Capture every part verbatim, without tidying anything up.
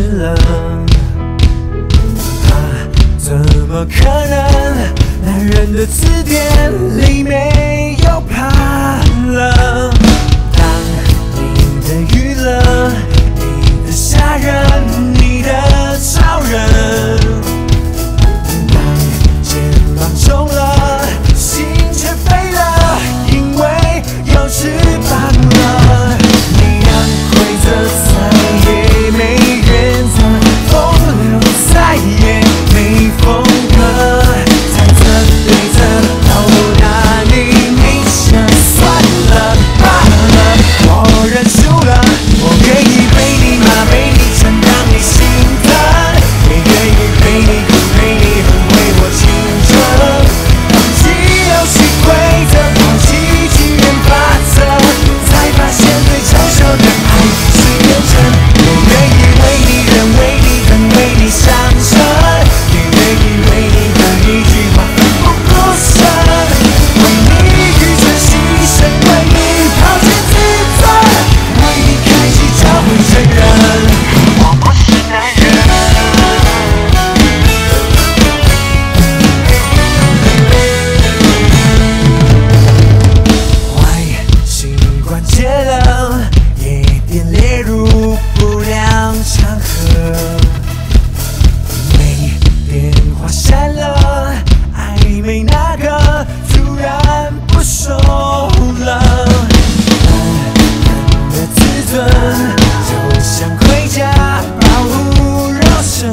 了。啊，怎么可能？男人的字典里没有怕了。当你的娱乐，你的下人，你的超人。当肩膀重了，心却飞了，因为有翅膀了。你让规则再也没原则，风流再也没风格。猜测对策都拿你没辙，算了罢了，我认输了。我愿意被你骂，被你承担你心疼，也愿意陪你哭，陪你恨，为我青春。放弃游戏规则，抛弃剧院法则，才发现最成熟的爱是认真。我愿意为你忍，为你疼，为你伤神，也愿意为你的一句话奋不顾身，为你愚蠢牺牲，为你抛弃自尊，为你开启教会承认我不是男人。坏习惯戒了，夜店列入不良场合，没电话删了，暧昧那个突然不熟了。淡淡的自尊就像盔甲，保护肉身。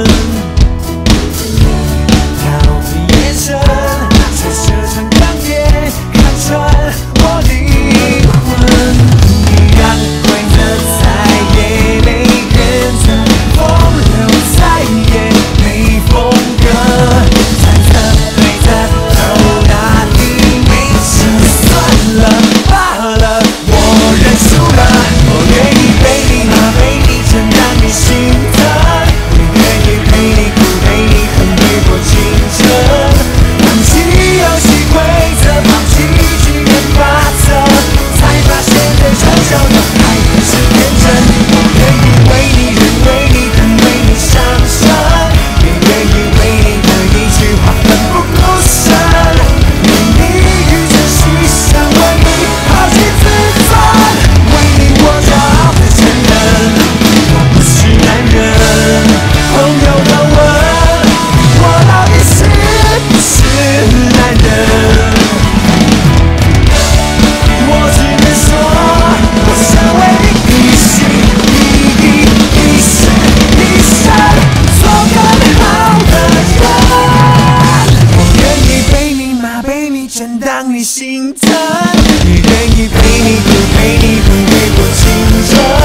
调皮眼神，却射穿钢铁，看穿我灵魂。你让规则再也没原则，风流再也没风格。猜测对策都拿你没辙，算了罢了，我认输了。我愿意被你骂，被你承担你心疼，也愿意陪你哭，陪你恨，陪过青春。放弃游戏规则，放弃剧院法则，才发现最成熟的爱是天真。我愿意为你忍，为你疼，为你伤神，也愿意为你的一句话奋不顾身，为你愚蠢牺牲，为你抛弃自尊，为你我骄傲的承认我不是男人。朋友都问我到底是不是男人，我只能说我是为你一心一意一生一世做更好的人。我愿意被你骂，被你承担你心疼，也愿意陪你哭，陪你恨，陪过青春。